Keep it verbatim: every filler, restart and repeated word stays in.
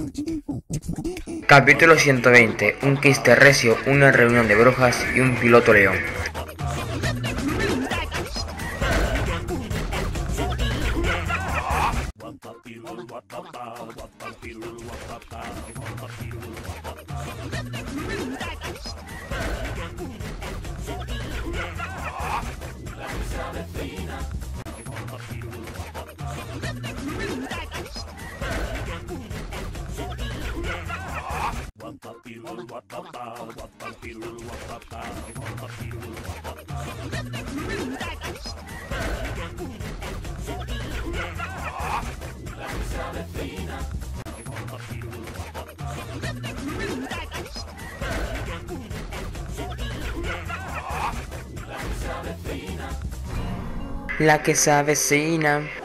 Capítulo ciento veinte. Un quiste recio, una reunión de brujas y un piloto león. La que se avecina.